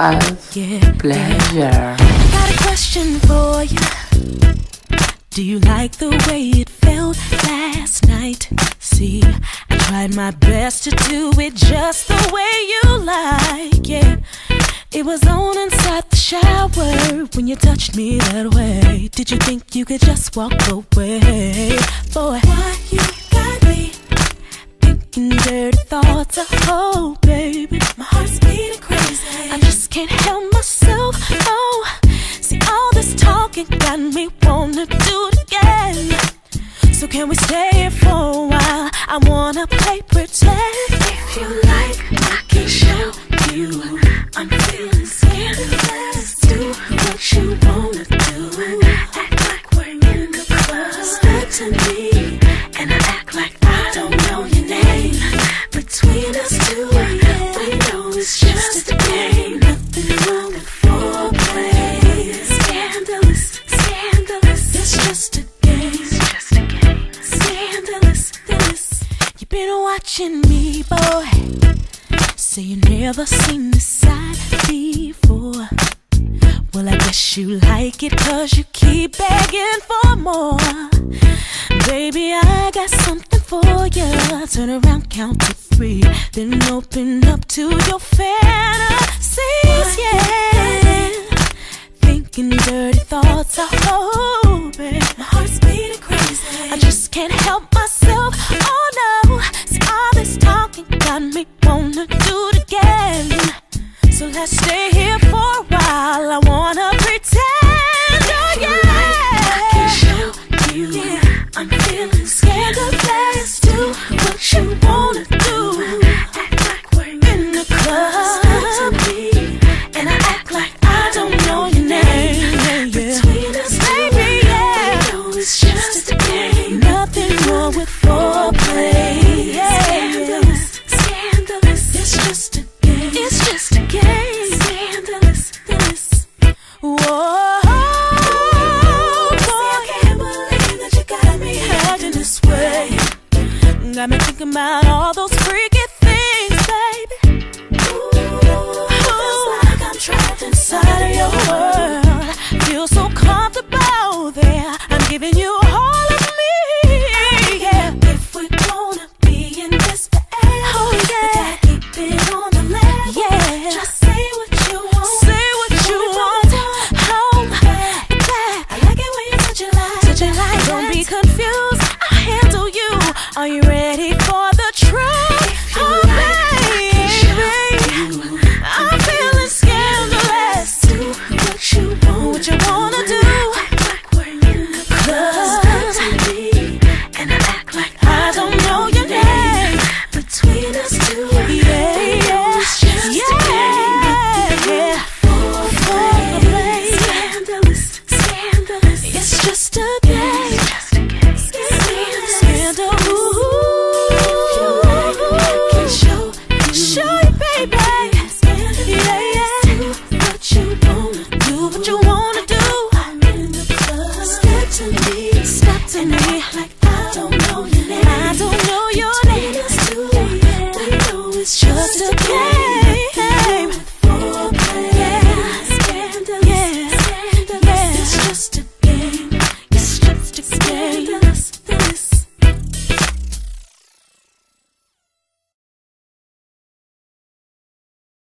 us pleasure. I got a question for you. Do you like the way it felt last night? See, I tried my best to do it just the way you like, yeah. It was on inside the shower when you touched me that way. Did you think you could just walk away? Boy, why you got me thinking dirty thoughts? Oh, baby, my heart's beating crazy. I just can't help myself, oh. See, all this talking got me wanna do it again. So can we stay here for a while? I wanna play pretend. If you like, I can show you. I'm feeling scandalous. Do what you wanna do. Act like we're in the club. Step to me, and I act like I don't know your name. Between us two, we know it's just a game. Nothing wrong with foreplay. Scandalous, scandalous. It's just a game. It's just a game. Scandalous, this. You've been watching me, boy. Say you never seen this side before. Well, I guess you like it 'cause you keep begging for more. Baby, I got something for you. Turn around, count to 3, then open up to your fantasies, yeah. Thinking dirty thoughts, oh, baby, my heart's beating crazy. I just can't help myself, oh no. See, all this talking got me wanna do it again. So let's stay here for a while. I wanna pretend, oh yeah. I can show you, yeah. I'm feeling scandalous. Do what you wanna do. Act like we're in the club. Step to me, and I act like I don't know your name. Between us, baby, yeah. We know it's just a game. Nothing wrong with foreplay. Scandalous, scandalous. It's just a game. It's just a game. Scandalous, this. Whoa, boy, I can't believe that you got me acting this way. Got me thinking about all those freaky things, baby. Ooh, feels like I'm trapped inside of your world. Feel so comfortable there. I'm giving you all of me, yeah. If we're gonna be in this forever, oh yeah, we gotta keep it on the level, yeah. Just say what you want. Say what you want. Home, back. I like it when you touch it like, touch it like. Don't be confused. I'll handle you. Are you ready for the truth? Oh, baby, I'm feeling scandalous. Do what you want. What you wanna do. Act like we're in the club. Step to me, and I act like I don't know your name. Between us two, yeah, yeah, yeah. Foreplay. Scandalous, scandalous. It's just a game. Scandal. Show you, baby. Yeah, yeah. Do what you wanna do. What you wanna do. I'm in the club. Step to me. Step to me. Like I don't know your name. I don't know your name. We know it's just a game. Yeah. Scandalous. Yeah. It's just a